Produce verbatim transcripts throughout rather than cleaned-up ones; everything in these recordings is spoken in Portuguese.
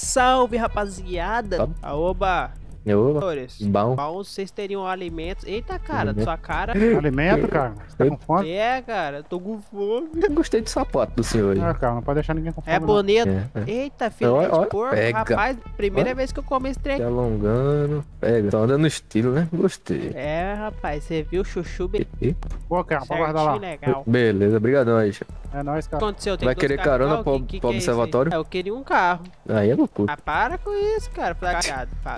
salve, rapaziada. Salve. Aoba. Eu, bom. Bom, vocês teriam alimentos. Eita, cara, Alimento. sua cara. Alimento, cara? Você tá com fome? É, cara, tô com fome. Eu gostei do sapato do senhor aí. Ah, cara, não pode deixar ninguém com fome. É não. bonito. É, é. Eita, filho Olha, de olha, porco. pega. Rapaz, primeira Olha. vez que eu como esse trem. Se alongando. Pega. Só andando no estilo, né? Gostei. É, rapaz, você viu o chuchu bem E- Pô, cara, pode guardar lá. legal. Beleza, obrigadão aí, chefe. É nóis, O que cara. aconteceu? Tem Vai dois querer carros carona igual? pro- Que- que pro que é isso aí? observatório? É, eu queria um carro. Aí é loucura. Ah, para com isso, cara. Flagado, para.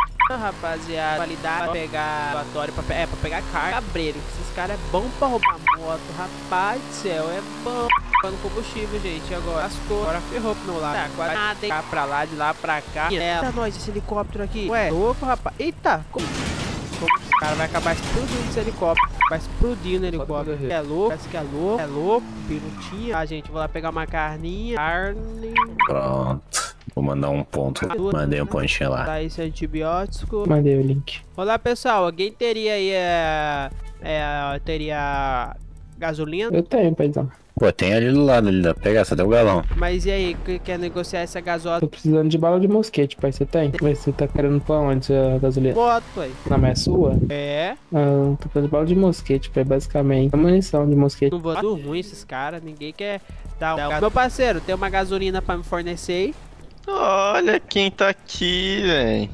Rapaziada, qualidade pra pegar observatório, pra, pe- é, pra pegar carro. Cabreiro, esses caras é bom pra roubar moto. Rapaz do céu, é bom. Pagando combustível, gente. Agora lascou. Agora ferrou pro meu lado. Tá, quase nada, hein? Cá pra lá, de lá pra cá. Eita, nós, esse helicóptero aqui. Ué, louco, rapaz. Eita, como... como o cara vai acabar explodindo esse helicóptero. Vai explodir no helicóptero. É louco, parece que é louco. É louco, pilotinha. Ah, gente, vou lá pegar uma carninha. Carne. Pronto. Vou mandar um ponto. Mandei um pontinho lá. Tá esse antibiótico. Mandei o link. Olá, pessoal. Alguém teria aí, é... é teria gasolina? Eu tenho, paizão. Pô, tem ali do lado ali, dá pra pegar, só tem o galão. Mas e aí, que- quer negociar essa gasosa? Tô precisando de bala de mosquete, pai. Você tem? Mas você tá querendo pra onde a gasolina? Moto aí. Na minha sua? É. Ah, tô precisando de bala de mosquete, pai, basicamente. A munição de mosquete. Não vou tudo ruim esses caras. Ninguém quer dar um... Meu parceiro, tem uma gasolina pra me fornecer aí? Olha quem tá aqui, velho.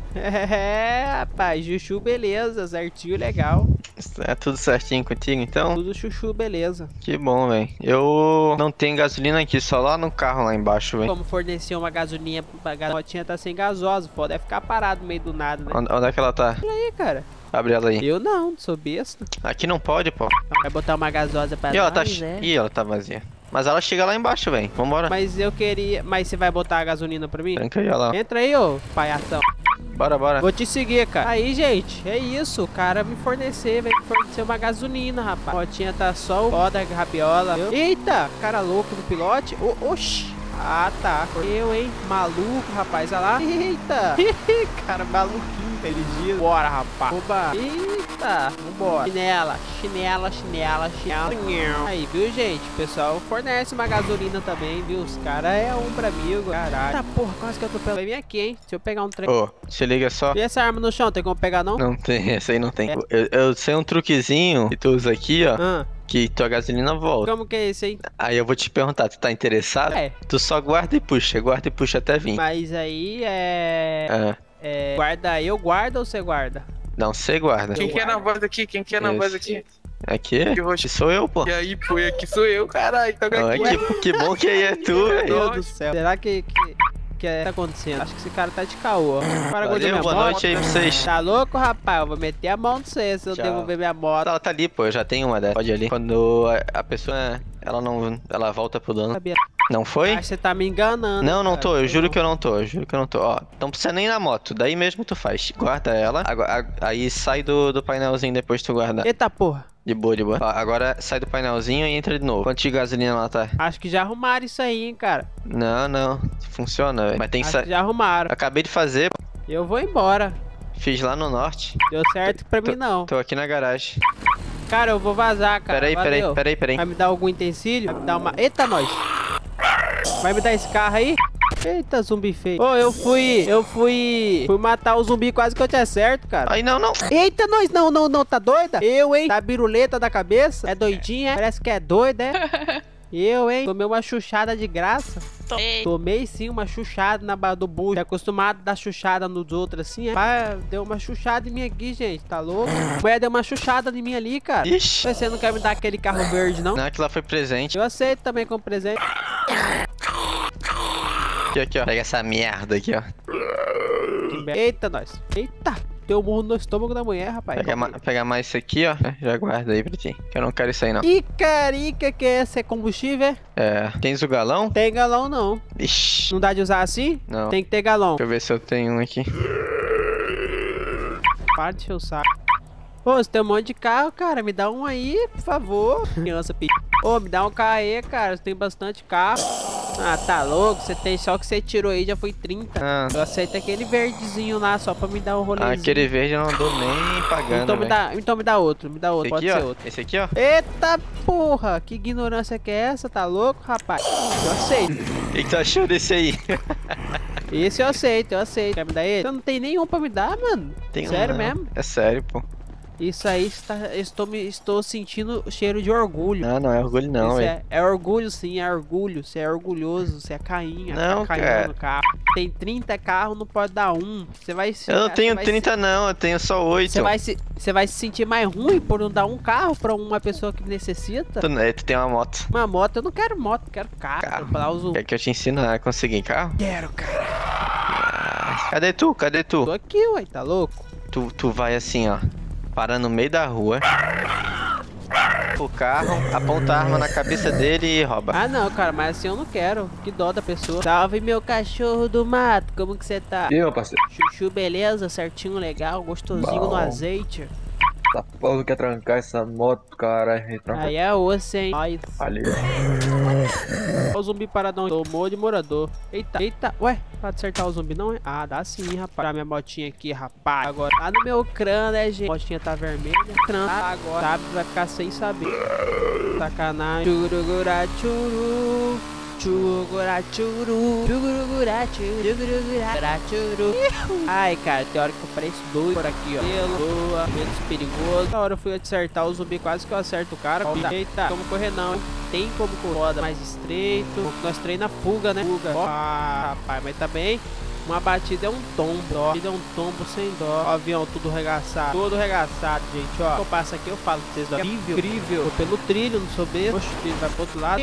É, rapaz. Chuchu, beleza. Certinho, legal. É tudo certinho contigo, então? Tudo chuchu, beleza. Que bom, velho. Eu não tenho gasolina aqui, só lá no carro lá embaixo, velho. Como fornecer uma gasolina pra a motinha tá sem gasosa. Pode ficar parado no meio do nada, né? Onde, onde é que ela tá? E aí, cara? Abre ela aí. Eu não, sou besta. Aqui não pode, pô. Vai botar uma gasosa pra Ih, ela tá, nós, che- é? Ih, ela tá vazia. Mas ela chega lá embaixo, velho. Vambora. Mas eu queria... Mas você vai botar a gasolina pra mim? Tranca aí, olha lá. Entra aí, ô palhação. Bora, bora. Vou te seguir, cara. Aí, gente, é isso. O cara me fornecer, vai me fornecer uma gasolina, rapaz. A motinha tá só o pó da rabiola. Eu- Eita, cara louco do pilote. Ô, oxi. Ah, tá. Eu, hein? Maluco, rapaz. Olha lá. Eita. Cara, maluquinho, inteligente. Bora, rapaz. Oba. Eita. Vambora. Chinela, chinela, chinela, chinela. Aí, viu, gente? O pessoal fornece uma gasolina também, viu? Os caras é um pra amigo. Caralho. Tá, porra, quase que eu tô pelo. Vem aqui, hein? Se eu pegar um trem. Ô, se liga só. E essa arma no chão, tem como pegar, não? Não tem, essa aí não tem. Eu, eu sei um truquezinho que tu usa aqui, ó. Ah, Que tua gasolina volta. como que é esse aí? Aí eu vou te perguntar, tu tá interessado? É, Tu só guarda e puxa, guarda e puxa até vir. mas aí é... É. é... Guarda eu, guarda ou você guarda? Não, você guarda. Quem que é na voz aqui? Quem que é na Isso. voz aqui? Aqui? Que roxo. Que sou eu, pô. E aí, pô, e aqui sou eu, caralho. Tá Ó, aqui. que, que bom que aí é tu, Meu velho. Deus do céu. Será que... que... que é- tá acontecendo? Acho que esse cara tá de caô, ó. Para Valeu, minha boa moto. noite aí pra vocês. Tá louco, rapaz? Eu vou meter a mão no você se eu Tchau. devolver minha moto. Ela tá ali, pô, eu já tenho uma dessa. Pode ir ali. Quando a, a pessoa, ela não, ela volta pro dono. Sabia? Não foi? Acho que você tá me enganando. Não, não cara. tô, eu juro que eu não tô, eu juro que eu não tô. Ó, não precisa nem na moto, daí mesmo tu faz. Guarda ela, agora, a- aí sai do, do painelzinho depois tu guarda. Eita porra. De boa, de boa. Ó, agora sai do painelzinho e entra de novo. Quanto de gasolina ela tá? Acho que já arrumaram isso aí, hein, cara. Não, não, funciona, velho. Mas tem que Acho que sair. já arrumaram. Acabei de fazer, pô. Eu vou embora. Fiz lá no norte. Deu certo pra mim, não. Tô aqui na garagem. Cara, eu vou vazar, cara. Peraí, peraí, Valeu. peraí, peraí. Vai me dar algum utensílio? Vai me dar uma... Eita, nós! Vai me dar esse carro aí? Eita, zumbi feio. Ô, eu fui... Eu fui... Fui matar o zumbi, quase que eu tinha certo, cara. Aí não, não. Eita, nós! Não, não, não. Tá doida? Eu, hein? Tá biruleta da cabeça? É doidinha? Parece que é doida, é? Eu, hein? Tomei uma chuchada de graça. Tomei. Tomei sim uma chuchada na barra do bucho. É acostumado a dar chuchada nos outros assim, é? Pai, deu uma chuchada em mim aqui, gente. Tá louco? A mulher deu uma chuchada em mim ali, cara. Ixi. Você não quer me dar aquele carro verde, não? Não, aquilo lá foi presente. Eu aceito também como presente. Aqui, aqui, ó. Pega essa merda aqui, ó. Eita, nós. Eita. Deu um murro no estômago da mulher, rapaz. Pega, ma pega mais isso aqui, ó. Já guarda aí pra ti. Que eu não quero isso aí, não. Ih, carica, que é esse? É combustível? é? É. Tens o galão? Tem galão, não. Ixi. Não dá de usar assim? Não. Tem que ter galão. Deixa eu ver se eu tenho um aqui. Para de encher o saco. Pô, você tem um monte de carro, cara. Me dá um aí, por favor. Criança pedindo. Ô, me dá um carro aí, cara. Você tem bastante carro. Ah, tá louco? Você tem só que você tirou aí, já foi trinta. Ah. Eu aceito aquele verdezinho lá, só pra me dar um rolezinho. Ah, aquele verde eu não dou nem pagando, Então me velho. dá, então me dá outro, me dá outro, Esse pode aqui, ser ó. outro. Esse aqui, ó. Eita porra, que ignorância que é essa? Tá louco, rapaz? Eu aceito. O que que tu achou desse aí? Esse eu aceito, eu aceito. Quer me dar ele? Você não tem nenhum pra me dar, mano? Tem Sério um, mesmo? É sério, pô. Isso aí, está, estou, me, estou sentindo cheiro de orgulho. Não, não é orgulho não, Isso velho. é, é orgulho sim, é orgulho. Você é orgulhoso, você é cainha. Não, tá cara. no carro. Tem trinta carros, não pode dar um. Você vai se. Eu não você tenho vai trinta não, eu tenho só Se, oito. você, vai se, você vai se sentir mais ruim por não dar um carro pra uma pessoa que necessita? Tu, é, tu tem uma moto. Uma moto, eu não quero moto, eu quero carro. Carro. Pra uso... Quer que eu te ensine a conseguir carro? Quero, cara. Ah, cadê tu? Cadê tu? Tô aqui, ué, tá louco? Tu, tu vai assim, ó. Para no meio da rua. O carro, aponta a arma na cabeça dele e rouba. Ah não, cara, mas assim eu não quero. Que dó da pessoa. Salve meu cachorro do mato, como que você tá? E aí, meu parceiro? Chuchu, beleza? Certinho, legal, gostosinho Bom. no azeite. Essa porra quer trancar essa moto, cara. Aí é osso, hein? Olha Ali. o zumbi paradão. Tomou de morador. Eita, eita. Ué, pode acertar o zumbi não, é? Ah, dá sim, rapaz. Dá minha motinha aqui, rapaz. Agora tá no meu crânio, né, gente? A motinha tá vermelha. Crânio. Agora sabe, vai ficar sem saber. Sacanagem. Churugura, churu. Churugura, churu. Churugura, churu. Churugura, churu. Ai, cara, tem hora que eu pareço doido por aqui, ó. Pelo, boa, menos perigoso. Na hora eu fui acertar o zumbi, quase que eu acerto o cara. Eita, como correr não. Tem como correr. Roda mais estreito. Nós treina fuga, né? Fuga. Ó, ah, rapaz, mas tá bem. Uma batida é um tombo, ó. Batida é um tombo sem dó. Ó, avião tudo regaçado. Todo regaçado, gente, ó. Eu passo aqui, eu falo pra vocês, ó. Incrível, incrível. Tô pelo trilho, não sou besta. Oxe, o trilho vai pro outro lado.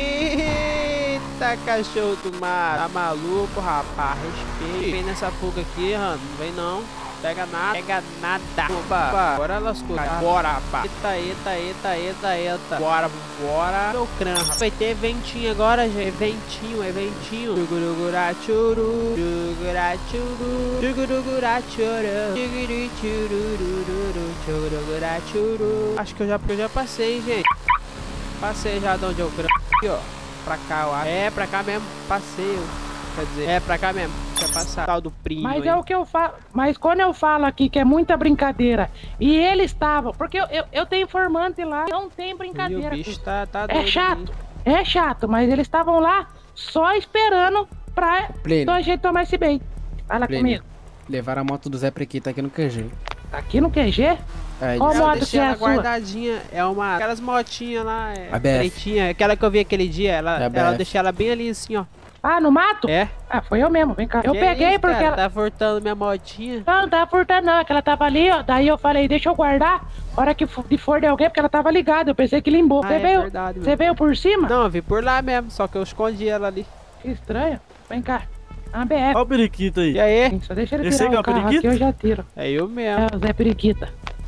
Eita, cachorro do mar. Tá maluco, rapaz. Respeito. Vem nessa fuga aqui, mano. Não vem não. Pega nada, pega nada. Opa, opa. Bora lascou. Bora, rapaz. Eita, eita, eita, eita, eita. Bora, bora. Meu crânio, rapaz. Vai ter eventinho agora, gente. Eventinho, eventinho. Chugurugura, churu. Chugura, churu. Chugurugura, churu. Chuguru, churururu. Chugurugura, churu. Acho que eu já, eu já passei, gente. Passei já de onde eu crânio. Aqui, ó. Pra cá, ó. É, pra cá mesmo. Passei, ó. Quer dizer, é pra cá mesmo. Quer passar. Tal do primo. Mas hein? é o que eu falo. Mas quando eu falo aqui que é muita brincadeira e eles estavam. Porque eu, eu, eu tenho informante lá, não tem brincadeira. E o bicho tá, tá É doido chato, é chato, mas eles estavam lá só esperando pra Plínio. a gente tomar esse bem. Fala Plínio. comigo. Levaram a moto do Zé Prequita aqui no Q G. Aqui no Q G? É, Qual Eu moto deixei que é ela a sua? guardadinha, é uma... Aquelas motinhas lá, é... A B F. pretinha, aquela que eu vi aquele dia, ela, É a B ela F. deixei ela bem ali assim, ó. Ah, no mato? É. Ah, foi eu mesmo, vem cá. Eu Que peguei isso, porque cara, ela... tá furtando minha motinha. Não, não tava furtando não, é que ela tava ali, ó. Daí eu falei, deixa eu guardar. A hora que for de, for de alguém, porque ela tava ligada. Eu pensei que limbou. Ah, Você é veio, verdade, você mesmo. veio por cima? Não, eu vi por lá mesmo, só que eu escondi ela ali. Que estranho. Vem cá. A B F. Olha o periquito aí. E aí? Só deixa ele Esse aí tirar que é o o carro aqui, periquito? eu já tiro. É eu mesmo. É o Zé Periquita.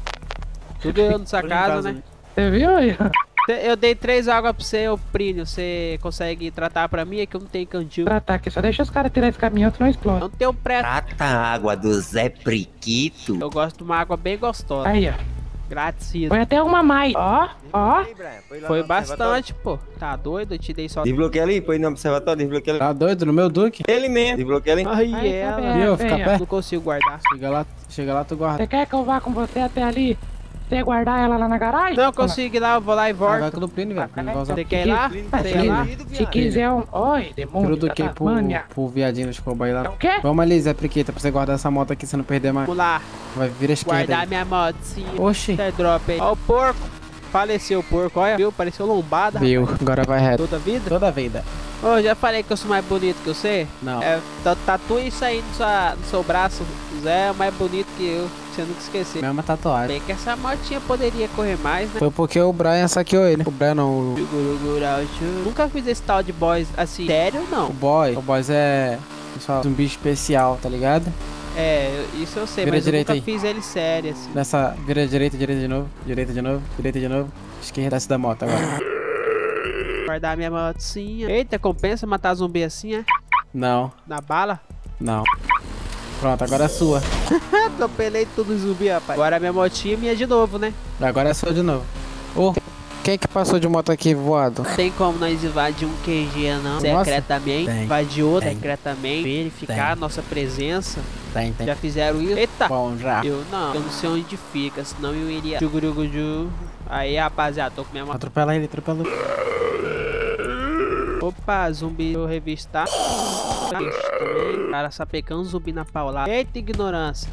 Tudo eu nessa Tô em casa, casa, né? Você viu aí? Eu dei três águas pra você, ô Prínio. Você consegue tratar pra mim? É que eu não tenho cantil. Tratar aqui, só deixa os caras tirar esse caminhão que não explode. Não tenho pressa. Trata a água do Zé Priquito. Eu gosto de uma água bem gostosa. Aí, ó. Grátis. Foi até uma mais. Ó, ó. Foi bastante, pô. Tá doido? Eu te dei só... Desbloqueia ali, põe no observatório, desbloqueia ali. Tá doido no meu Duque? Ele mesmo, desbloqueia ali. Aí, Aí, ela. tá bem, Viu? vem, Fica ó. perto. Não consigo guardar. Chega lá, chega lá, tu guarda. Você quer que eu vá com você até ali? Você guardar ela lá na garagem? Não, eu consigo ir lá, eu vou lá e Ah, vai volto. com o do Plínio, velho. Plínio vai usar Você quer ir lá? Ah, Você se, quer ir lá? quiser, se quiser um... Oi, demônio. Tiro do que da pro, Tasmânia. pro viadinho dos cowboy lá. É o quê? Vamos ali, Zé Prequita, pra você guardar essa moto aqui, você não perder mais. Vamos lá. Vai vir a esquerda Guardar aí. minha motinha. Oxi. Até drop aí. Ó o porco. Faleceu o porco, olha. Viu? Pareceu lombada. Viu, agora vai reto. Toda a vida. Toda a vida. Ô, já falei que eu sou mais bonito que você? Não. É, ta- tatua isso aí no, sua, no seu braço. O Zé é mais bonito que eu. Você nunca esquecer. Mesma tatuagem. Bem que essa motinha poderia correr mais, né? Foi porque o Brian saqueou ele. O Brian não, o, Nunca fiz esse tal de boys assim. Sério, o não. boy. O boys é pessoal, zumbi especial, tá ligado? É, isso eu sei, Vira mas eu direita nunca aí. fiz ele sério, assim. Nessa, vira direita, direita de novo. Direita de novo, direita de novo. Esquerda da moto agora. Guardar minha motinha. Eita, compensa matar zumbi assim, é? Não, Na bala? não. Pronto, agora é sua. Atropelei tudo zumbi, rapaz. Agora minha motinha é minha de novo, né? Agora é sua de novo. Ô, quem que passou de moto aqui voado? Não tem como nós invadir um Q G, não. Nossa. Secretamente. Tem. Invadir outro Tem. secretamente. Verificar Tem. a nossa presença. Tem, tem. Já fizeram isso? Eita! Bom, já. Eu não. Eu não sei onde fica, senão eu iria... Juguruguju. Aí, rapaziada, tô com minha moto. Atropela ele, atropela ele. Opa, zumbi, eu revistar. também. Cara, sapecando zumbi na paulada. Eita, ignorância.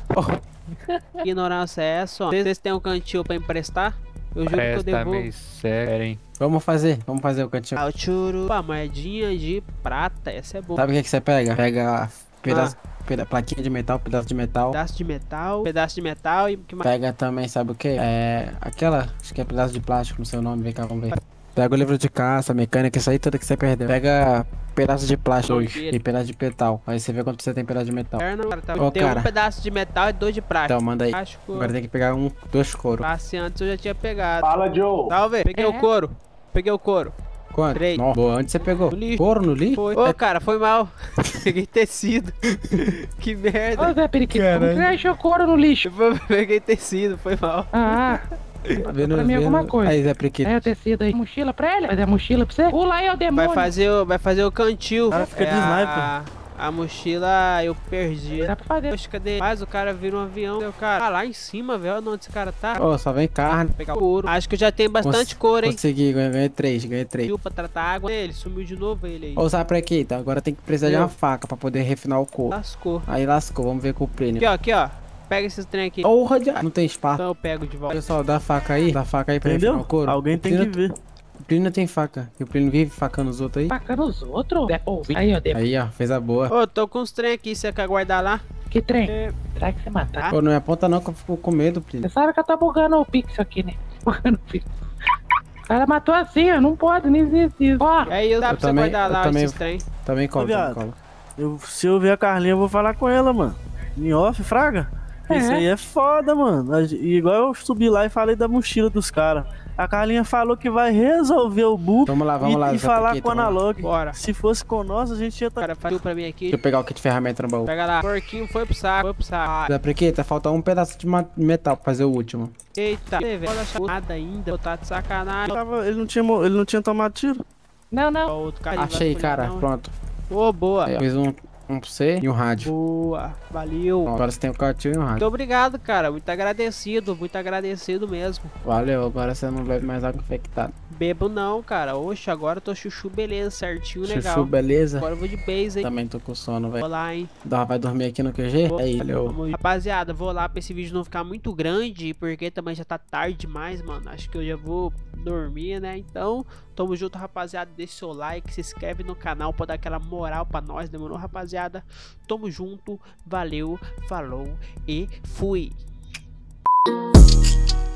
Que ignorância é essa? Ó? Vocês têm um cantil pra emprestar? Eu juro que eu devolvo. Sério, hein? Vamos fazer, vamos fazer o cantinho. Ah, o churu. Pá, moedinha de prata, essa é boa. Sabe o que, que você pega? Pega pedaço, ah. peda plaquinha de metal, pedaço de metal. Pedaço de metal, pedaço de metal e que mais? Pega também, sabe o que? É aquela, acho que é pedaço de plástico no seu nome, vem cá, vamos ver. Pega o livro de caça, mecânica, isso aí tudo que você perdeu. Pega pedaço de plástico e pedaço de metal. Aí você vê quanto você tem pedaço de metal. Cara, tá... Ô, tem cara. um pedaço de metal e dois de plástico. Então, manda aí. Plástico... Agora tem que pegar um, dois couro. Passe antes eu já tinha pegado. Fala, Joe. Salve, peguei É. o couro. Peguei o couro. Quanto? Três. Nossa, boa, onde você pegou? No lixo. Couro no lixo? Foi. Ô, cara, foi mal. Peguei tecido. Que merda. Ô, Zé Periquito, como que você achou couro no lixo? Peguei tecido, foi mal. Ah, Tá vendo, pra mim vendo? alguma coisa. Aí, Zé Priquito. É o tecido aí. Mochila pra ele? Fazer a mochila pra você? Pula aí, ô demônio. Vai fazer o, vai fazer o cantil. Cara, fica de É sniper. A, a mochila eu perdi. Dá pra fazer. Poxa, cadê? Mas o cara vira um avião. O cara, ah, lá em cima, velho. Onde esse cara tá? Ô, só vem carne. Pegar couro. Acho que eu já tenho bastante couro, hein? Consegui, ganhei, ganhei três, ganhei três. Cantil pra tratar água. Ele sumiu de novo, ele aí. Ô, Zé Priquito, agora tem que precisar de uma faca pra poder refinar o couro. Lascou. Aí lascou, vamos ver com o Plínio. Aqui, ó, aqui, ó. Pega esses trem aqui. Porra, de... não tem espaço. Então eu pego de volta. Pessoal, dá a faca aí. Dá a faca aí pra Entendeu? refinar o couro. Alguém tem Plínio- que ver. O Plínio tem faca. E o Plínio vive facando os outros aí. Facando os outros? É, pô, aí, ó, demônio. Aí, ó, fez a boa. Ô, tô com os trem aqui. Você quer guardar lá? Que trem? Será que você matar? Pô, não me aponta não que eu fico com medo, Plínio. Você sabe que eu tô bugando o pixel aqui, né? Bugando o pixel. O cara matou assim, ó. Não pode, nem existe isso. Ó, Aí eu dá Eu pra você também- guardar eu lá também- esses trem. Também cola, Ô, também viado. cola. Eu, se eu ver a Carlinha, eu vou falar com ela, mano. Em off, fraga. É. Isso aí é foda, mano. A- Igual eu subi lá e falei da mochila dos caras. A Carlinha falou que vai resolver o bug Vamos lá, vamos e, lá. e Zé falar Priquito, com o vamos lá. Analog. Bora. Se fosse com nós, a gente ia O estar. cara faz pra mim aqui. Deixa eu pegar o kit de ferramenta no baú. Pega lá. Porquinho foi pro saco. Foi pro saco. Zé Priquito, falta um pedaço de ma- metal pra fazer o último. Eita. Você vê, pode achar nada ainda. Tá de sacanagem. Tava- Ele não tinha, mo- ele não tinha tomado tiro. não, não. Ó, outro cara vai Achei, escolher, cara. não. Pronto. Ô, boa. Aí, ó, fiz um, um pra você e um rádio. Boa. Valeu. Ó, agora você tem o cantil e um Muito rádio. obrigado, cara. Muito agradecido. Muito agradecido mesmo. Valeu, agora você não bebe mais água infectada. Bebo não, cara. Oxe, agora eu tô chuchu, beleza. Certinho, legal. Chuchu, beleza? Agora eu vou de base, hein. Também tô com sono, Vou velho. lá, hein. Dá- Vai dormir aqui no Q G? Vou- É isso. Valeu. Vamos ir. Rapaziada, vou lá pra esse vídeo não ficar muito grande, porque também já tá tarde demais, mano. Acho que eu já vou dormir, né? Então, tamo junto, rapaziada. Deixa o seu like, se inscreve no canal pra dar aquela moral pra nós, demorou, rapaziada? Tamo junto, valeu, falou e fui!